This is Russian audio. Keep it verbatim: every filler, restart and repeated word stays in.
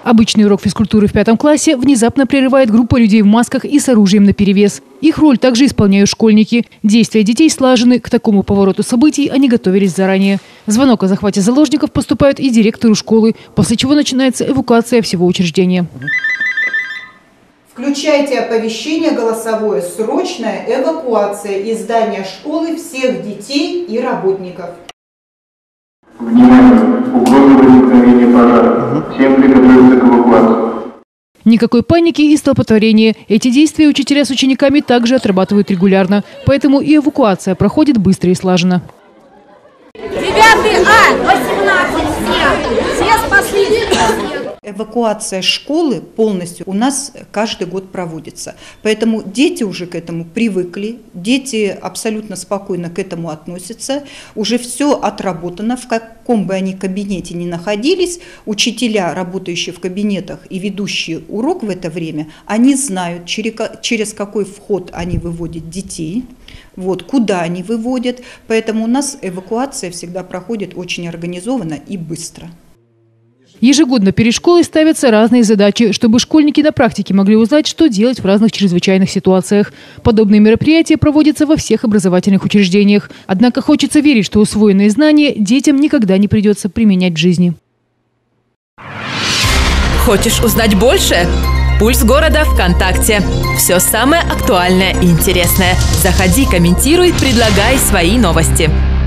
Обычный урок физкультуры в пятом классе внезапно прерывает группа людей в масках и с оружием наперевес. Их роль также исполняют школьники. Действия детей слажены. К такому повороту событий они готовились заранее. Звонок о захвате заложников поступает и директору школы, после чего начинается эвакуация всего учреждения. Включайте оповещение голосовое «Срочная эвакуация из здания школы всех детей и работников». Внимание! Угроза возникновения пожара. Всем приготовиться к эвакуации. Никакой паники и столпотворения. Эти действия учителя с учениками также отрабатывают регулярно. Поэтому и эвакуация проходит быстро и слаженно. девятый А, восемнадцать, все, все спаслись. Эвакуация школы полностью у нас каждый год проводится. Поэтому дети уже к этому привыкли, дети абсолютно спокойно к этому относятся. Уже все отработано, в каком бы они кабинете ни находились. Учителя, работающие в кабинетах и ведущие урок в это время, они знают, через какой вход они выводят детей, вот, куда они выводят. Поэтому у нас эвакуация всегда проходит очень организованно и быстро. Ежегодно перед школой ставятся разные задачи, чтобы школьники на практике могли узнать, что делать в разных чрезвычайных ситуациях. Подобные мероприятия проводятся во всех образовательных учреждениях. Однако хочется верить, что усвоенные знания детям никогда не придется применять в жизни. Хочешь узнать больше? Пульс города ВКонтакте. Все самое актуальное и интересное. Заходи, комментируй, предлагай свои новости.